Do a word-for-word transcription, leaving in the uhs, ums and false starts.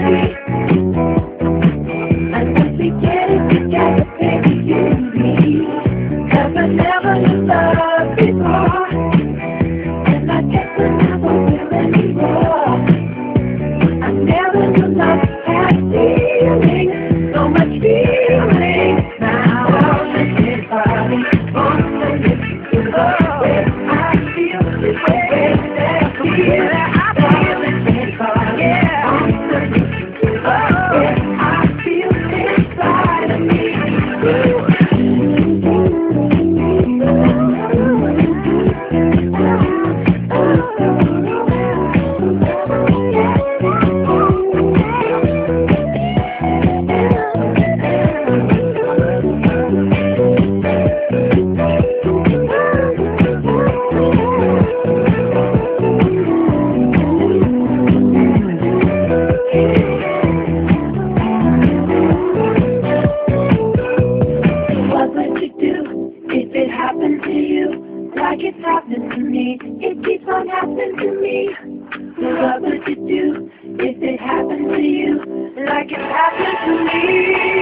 And once we get it together, baby, you and me. 'Cause I never knew love before, and I guess I never will anymore. I never knew love had feeling, so much feeling. Now all this is body on the lips to the way I feel, the way that I feel. I feel it in body on the lips to the way I feel inside of me. Like it's happened to me, it keeps on happening to me. So what would you do if it happened to you? Like it happened to me.